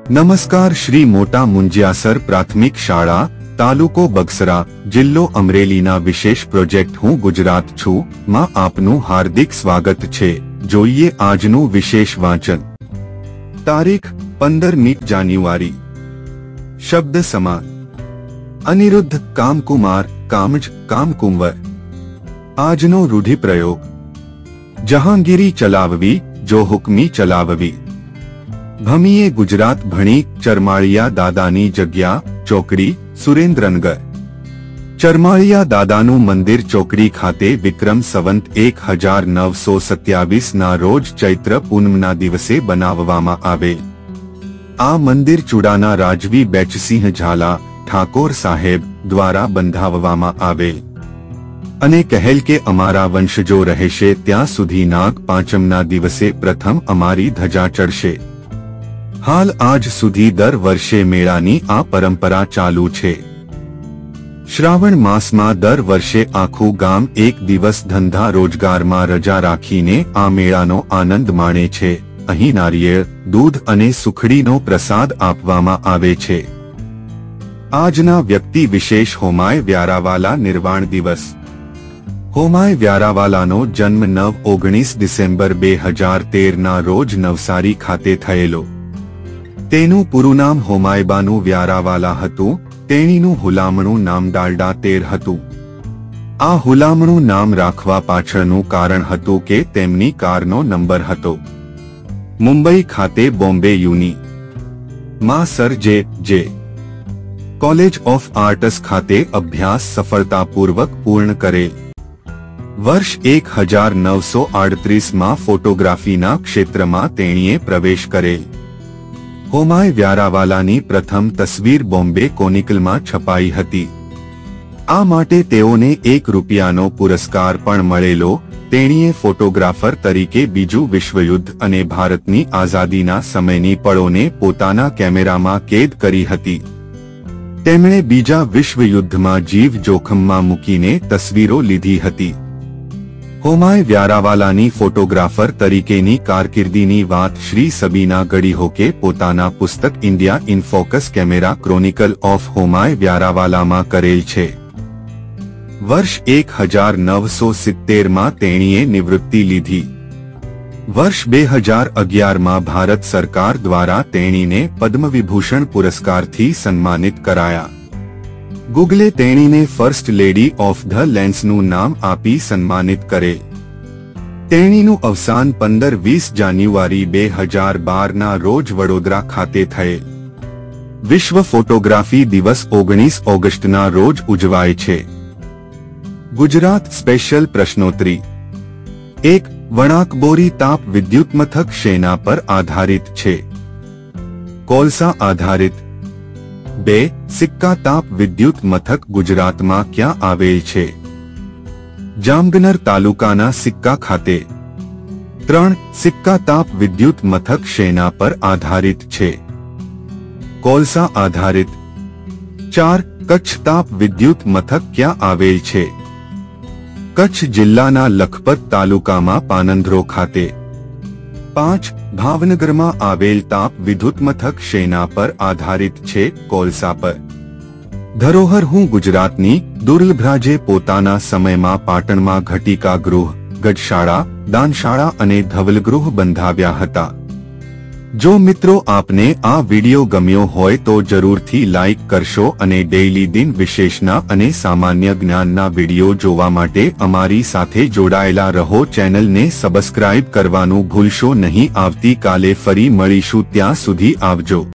નમસ્કાર, શ્રી મોટા મુંજિયાસર પ્રાથમિક શાળા, તાલુકો બગસરા, જિલ્લો અમરેલીના વિશેષ પ્રોજેક્ટ હું ગુજરાત છું માં આપનું હાર્દિક સ્વાગત છે। જોઈએ આજનું વિશેષ વાંચન। તારીખ 15મી જાન્યુઆરી। શબ્દ સમાન: અનિરુદ્ધ કામકુમાર, કામજ કામકુંવર। આજનો રૂઢિપ્રયોગ: જહાંગીરી ચલાવવી, જો હુકમી ચલાવવી। ભમીએ ગુજરાત ભણી, ચરમાળિયા દાદાની જગ્યા ચોકડી, સુરેન્દ્રનગર। ચરમાળિયા દાદાનું મંદિર ચોકડી ખાતે વિક્રમ સંવત 1927 ના રોજ ચૈત્ર પૂનમના દિવસે બનાવવામાં આવેલ। આ મંદિર ચુડાના રાજવી બેચસિંહ ઝાલા ઠાકોર સાહેબ દ્વારા બંધાવવામાં આવેલ અને કહેલ કે અમારા વંશજો રહેશે ત્યાં સુધી નાગ પાંચમના દિવસે પ્રથમ અમારી ધજા ચડશે। હાલ આજ સુધી દર વર્ષે મેળાની આ પરંપરા ચાલુ છે। શ્રાવણ માસમાં દર વર્ષે આખું ગામ એક દિવસ ધંધા રોજગારમાં રજા રાખીને આ મેળાનો આનંદ માણે છે। અહીં નારિયેળ, દૂધ અને સુખડીનો પ્રસાદ આપવામાં આવે છે। આજના વ્યક્તિ વિશેષ: હોમાય વ્યારાવાલા નિર્વાણ દિવસ। હોમાય વ્યારાવાલાનો જન્મ 9-19 ડિસેમ્બર 2013 ના રોજ નવસારી ખાતે થયેલો। તેનું પૂરું નામ હોમાયબાનુ વ્યારાવાલા હતું। તેણીનું હુલામણું નામ ડાલડા તેર હતું। આ હુલામણું નામ રાખવા પાછળનું કારણ હતું કે તેમની કારનો નંબર હતો। મુંબઈ ખાતે બોમ્બે યુની માં સર જે કોલેજ ઓફ આર્ટ્સ ખાતે અભ્યાસ સફળતાપૂર્વક પૂર્ણ કરેલ। વર્ષ 1938માં ફોટોગ્રાફીના ક્ષેત્રમાં તેણીએ પ્રવેશ કરેલ। હોમાય વ્યારાવાલાની પ્રથમ તસવીર બોમ્બે કોનિકલમાં છપાઈ હતી। આ માટે તેઓને ₹1નો પુરસ્કાર પણ મળેલો। તેણીએ ફોટોગ્રાફર તરીકે બીજું વિશ્વયુદ્ધ અને ભારતની આઝાદીના સમયની પળોને પોતાના કેમેરામાં કેદ કરી હતી। તેમણે બીજા વિશ્વયુદ્ધમાં જીવ જોખમમાં મૂકીને તસવીરો લીધી હતી। હોમાય વ્યારાવાલાની ફોટોગ્રાફર તરીકેની કારકિર્દીની વાત શ્રી સબીના ગડીહોકે પોતાના પુસ્તક India in focus camera chronicle of Homai વ્યારાવાલામાં કરેલ છે। વર્ષ 1970માં તેણીએ નિવૃત્તિ લીધી। વર્ષ 2011માં ભારત સરકાર દ્વારા તેણીને પદ્મવિભૂષણ પુરસ્કારથી સન્માનિત કરાયા। ગૂગલે તેણીને ફર્સ્ટ લેડી ઓફ ધ લેન્સનું નામ આપી સન્માનિત કરેલ। તેણીનું અવસાન 15-20 જાન્યુઆરી 2012 ના રોજ વડોદરા ખાતે થયેલ। વિશ્વ ફોટોગ્રાફી દિવસ 19 ઓગસ્ટના રોજ ઉજવાય છે। ગુજરાત સ્પેશિયલ પ્રશ્નોત્તરી: 1. વણાકબોરી તાપ વિદ્યુત મથક શેના પર આધારિત છે? કોલસા આધારિત। 2. સિક્કા તાપ વિદ્યુત મથક ગુજરાતમાં ક્યાં આવેલ છે? જામનગર તાલુકાના સિક્કા ખાતે। 3. સિક્કા તાપ વિદ્યુત મથક શેના પર આધારિત છે? કોલસા આધારિત। 4. કચ્છ તાપ વિદ્યુત મથક ક્યાં આવેલ છે? કચ્છ જિલ્લાના લખપત તાલુકામાં પાનંદ્રો ખાતે। 5. ભાવનગરમાં આવેલ તાપ વિદ્યુત મથક શેના પર આધારિત છે? કોલસા પર। ધરોહર હું ગુજરાતની દુર્લભરાજે પોતાના સમયમાં પાટણમાં ઘટિકા ગૃહ, ગઢશાળા, દાનશાળા અને ધવલગૃહ બંધાવ્યા હતા। જો મિત્રો આપને આ વિડિયો ગમ્યો હોય તો જરૂરથી લાઈક કરશો અને ડેઈલી દિન વિશેષના અને સામાન્ય જ્ઞાનના વિડિયો જોવા માટે અમારી સાથે જોડાયેલા રહો। ચેનલને સબસ્ક્રાઇબ કરવાનું ભૂલશો નહીં। આવતીકાલે ફરી મળીશું, ત્યાં સુધી આવજો।